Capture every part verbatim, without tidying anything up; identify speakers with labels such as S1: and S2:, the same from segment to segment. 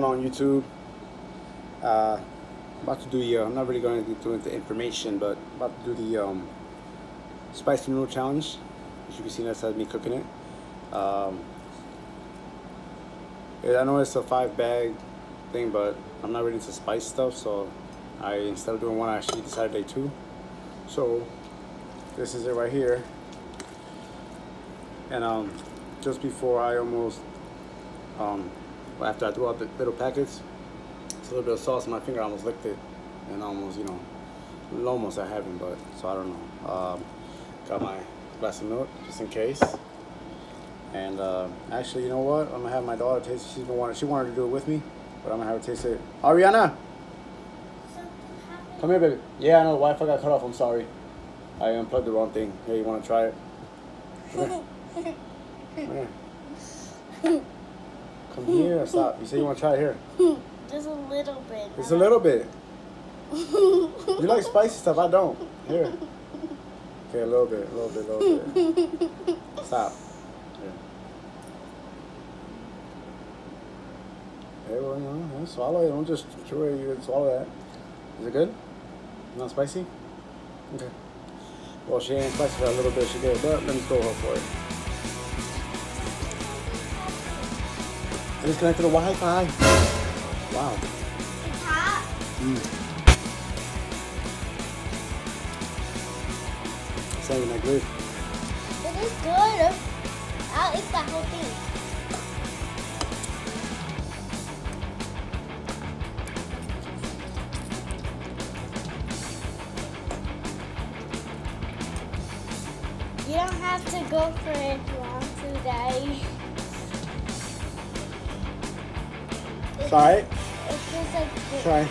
S1: on YouTube. Uh, about to do the, uh, I'm not really going to do into information, but about to do the um, spicy noodle challenge. As you can see, that's me cooking it. Um, I know it's a five bag thing, but I'm not really into spice stuff, so I, instead of doing one, I actually decided to do two. So this is it right here. And um, just before I almost, um, after I threw out the little packets, it's a little bit of sauce in my finger. I almost licked it, and almost, you know, almost I haven't, but so I don't know. Um, got my glass of milk just in case. And uh, actually, you know what? I'm gonna have my daughter taste it. She's been wanting, she wanted to do it with me, but I'm gonna have her taste it. Ariana, come here, baby. Yeah, I know the Wi-Fi got cut off. I'm sorry. I unplugged the wrong thing. Here, you want to try it? Come here. Come here. Come here. Stop. You say you want to try it here.
S2: Just a little bit.
S1: Just a little bit. You like spicy stuff. I don't. Here. Okay, a little bit. A little bit. A little bit. Stop. Here. Hey, well, you know, swallow it. Don't just chew it. You swallow that. Is it good? Not spicy? Okay. Well, she ain't spicy for a little bit. She did, but let me throw her for it. And it's connected to Wi-Fi. Wow.
S2: It's hot.
S1: Mm. It's not even that good.
S2: It is good. I'll eat that whole thing. You don't have to go for it long today.
S1: It's alright.
S2: It feels like good.
S1: Try.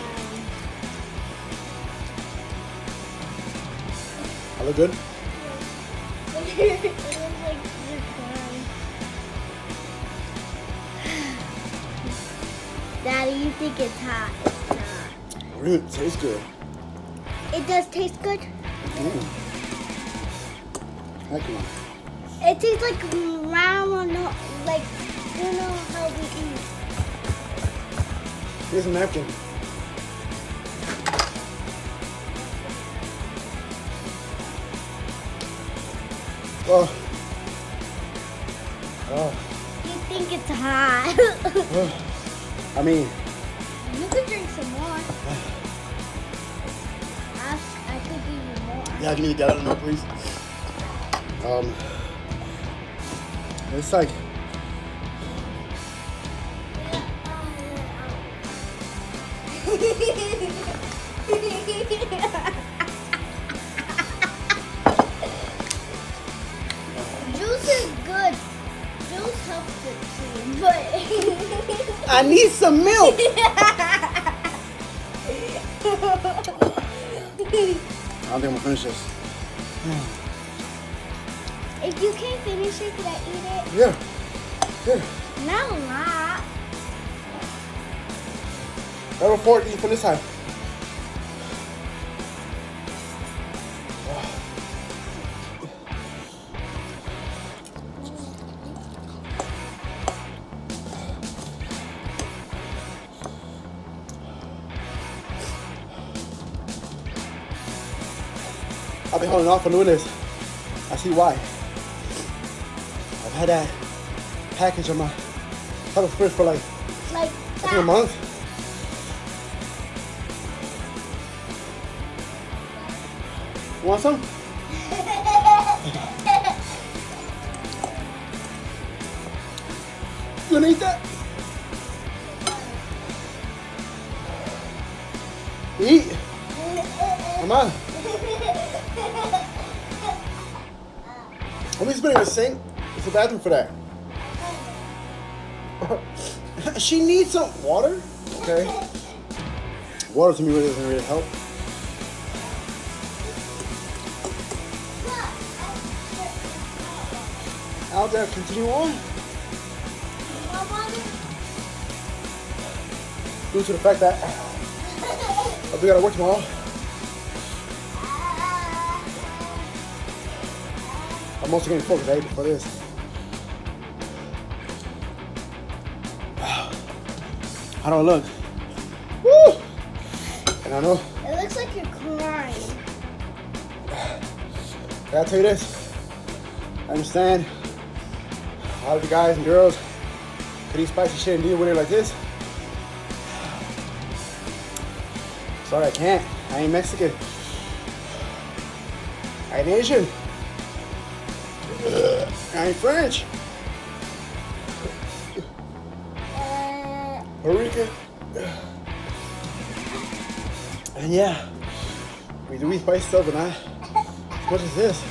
S1: I look good?
S2: It looks like you're crying. Daddy, you think it's hot. It's not.
S1: Really, it tastes good.
S2: It does taste good?
S1: Mm. Heck no.
S2: It tastes like ramen, like, you know how we eat.
S1: Here's a napkin. Oh. Oh.
S2: You think it's hot?
S1: Oh. I mean.
S2: You could drink some more. I, I could give you more.
S1: Yeah, can you get out of there, please? Um. It's like.
S2: Juice is good. Juice helps it too, but
S1: I need some milk. I don't think I'm gonna finish this.
S2: If you can't finish it, can I eat it?
S1: Yeah. Here.
S2: No, not.
S1: Grab a fork, eat from this side. I've been holding off on doing this. I see why. I've had that package on my top of the fridge for like,
S2: Like
S1: I think a month. You want some? You gonna eat that? Eat. Come on. Let me spit it in the sink. It's a bathroom for that. She needs some water. Okay. Water to me really doesn't really help. Out there, continue on. Due to the fact that we gotta work tomorrow. I'm also getting focused. I ate before this. How do I look? Woo! And I know.
S2: It looks like you're crying.
S1: I gotta tell you this. I understand a lot of you guys and girls could eat spicy shit and deal with it like this. Sorry, I can't. I ain't Mexican. I ain't Asian. I ain't French.
S2: Uh,
S1: Puerto Rican. And yeah, we do eat spicy stuff, but not as much as this.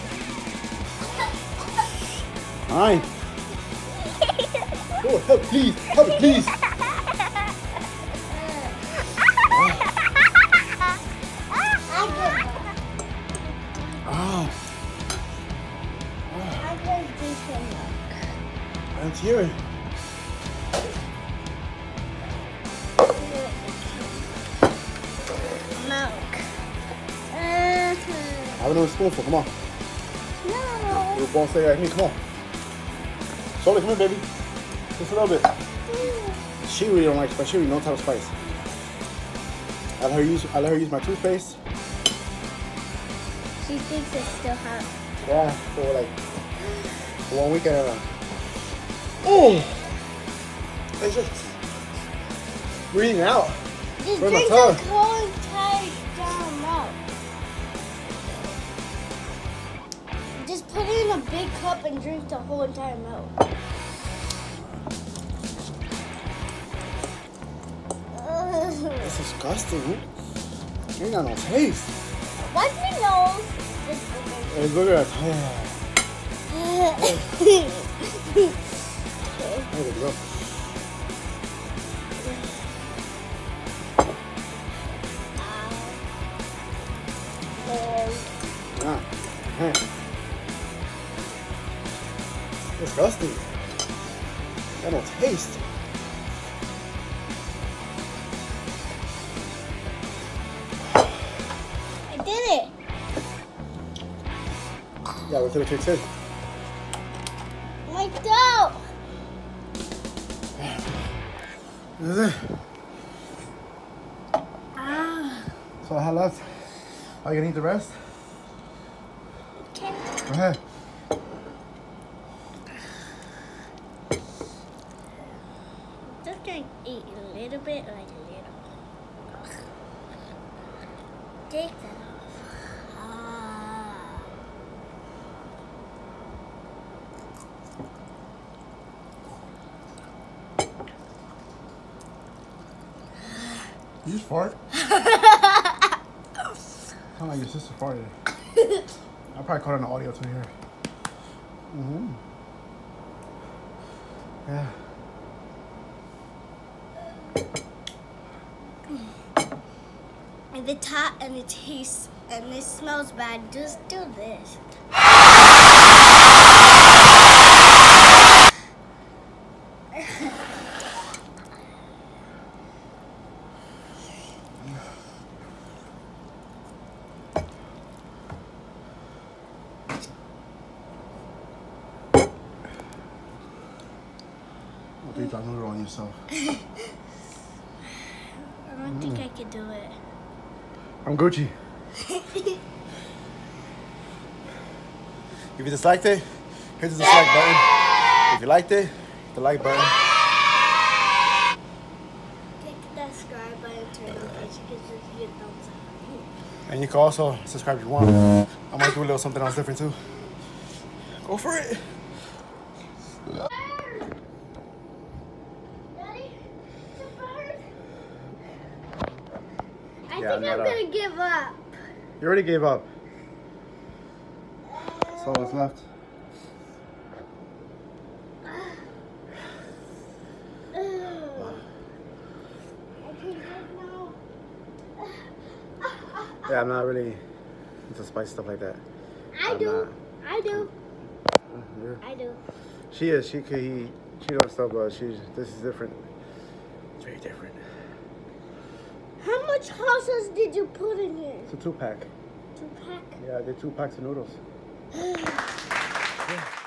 S1: Fine. Oh, help, please. Help, please. Oh.
S2: I'm gonna do some milk.
S1: I'm tearing.
S2: Milk. Uh,
S1: Have another spoonful, come on.
S2: no.
S1: You won't say that. Here, come on. Slowly, come here, baby. Just a little bit. She really don't like spice. She really knows how to spice. I let her use. I let her use my toothpaste.
S2: She thinks it's still hot.
S1: Yeah, for like for one week and a. Oh, it's just breathing out.
S2: Just
S1: Where's my
S2: drink
S1: tongue?
S2: the whole entire damn milk. Just put it in a big cup and drink the whole entire milk. Ugh.
S1: It's disgusting. You ain't got no taste.
S2: Wipe your nose.
S1: Hey, look at that. There we go. Ah, man. Disgusting. Got no taste.
S2: I did it.
S1: Yeah, wait till it kicks in.
S2: My dough.
S1: This is it.
S2: Ah.
S1: So I had left. Are you gonna eat the rest?
S2: Okay.
S1: Go ahead.
S2: Just gonna eat a little bit, like a little. Take that off. Ah.
S1: You just fart? Sound like your sister farted. I probably caught it on the audio too here. Mm-hmm. Yeah.
S2: If it's hot and it tastes and it smells bad, just do this.
S1: You drop noodle on yourself.
S2: I don't think I could do it.
S1: I'm Gucci. If you disliked it, hit the dislike button. If you liked it, hit the like button.
S2: Click that subscribe button, turn on notifications, hit thumbs up.
S1: And you can also subscribe if you want. I might do a little something else different too. Go for it.
S2: I
S1: Yeah,
S2: think
S1: I'm
S2: I'm
S1: not
S2: gonna
S1: a-
S2: give up.
S1: You already gave up. So what's left? Yeah, I'm not really into spicy stuff like that.
S2: I
S1: I'm
S2: do.
S1: not.
S2: I do.
S1: Yeah.
S2: I do.
S1: She is. She could eat. She knows stuff, but she's. This is different. It's very different.
S2: How much hot sauce did you put in here?
S1: It's a two pack.
S2: Two pack.
S1: Yeah, I did two packs of noodles. Yeah.